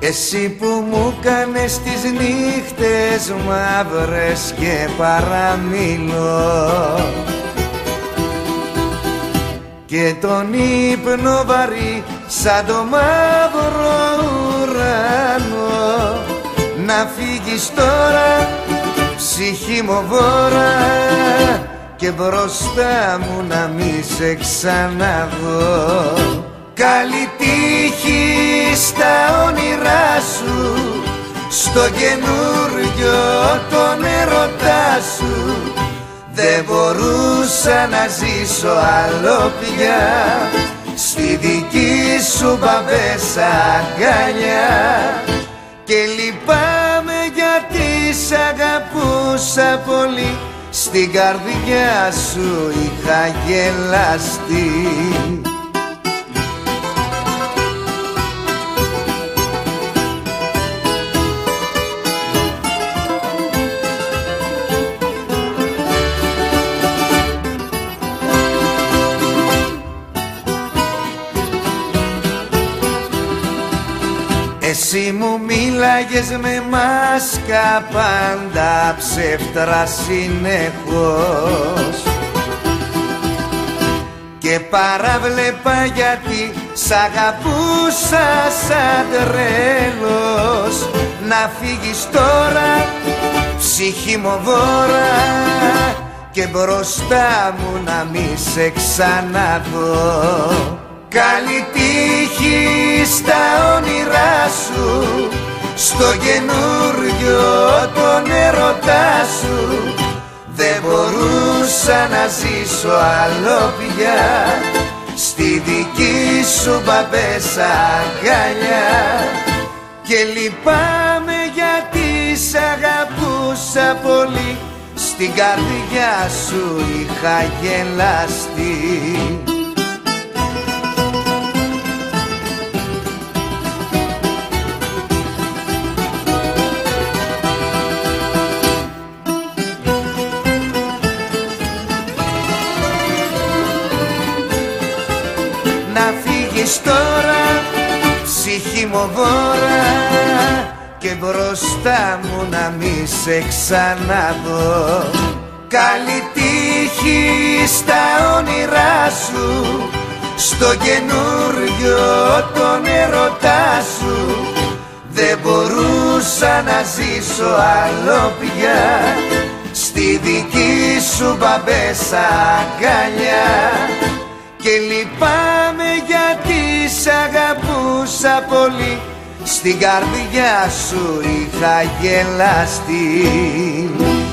Εσύ που μου κάνες τις νύχτες μαύρες και παραμιλώ και τον ύπνο βαρύ σαν το μαύρο ουρανό. Να φύγεις τώρα ψυχή μου βόρα και μπροστά μου να μη σε ξαναδώ. Καλή τύχη στα όνειρά σου, στο καινούριο τον ερωτά σου. Δεν μπορούσα να ζήσω άλλο πια στη δική σου μπαμπέσα αγκαλιά και λυπάμαι γιατί σ' αγαπούσα πολύ, στην καρδιά σου είχα γελαστεί. Εσύ μου μίλαγες με μάσκα πάντα ψεύτρα συνεχώς και παράβλεπα γιατί σ' αγαπούσα σαν τρέλος. Να φύγεις τώρα ψυχή μου βόρα και μπροστά μου να μη σε ξαναδώ. Καλή τύχη στα όνειρά σου, στο καινούριο τον ερωτά σου. Δεν μπορούσα να ζήσω άλλο πια στη δική σου μπαμπέσα αγκαλιά και λυπάμαι γιατί σ' αγαπούσα πολύ, στην καρδιά σου είχα γελαστεί. Να φύγεις τώρα ψυχή μου βόρα και μπροστά μου να μη σε ξαναδώ. Καλή τύχη στα όνειρά σου, στο καινούριο τον ερωτά σου. Δεν μπορούσα να ζήσω άλλο πια στη δική σου μπαμπέσα αγκαλιά και λυπάμαι γιατί σ' αγαπούσα πολύ, στην καρδιά σου είχα γελαστεί.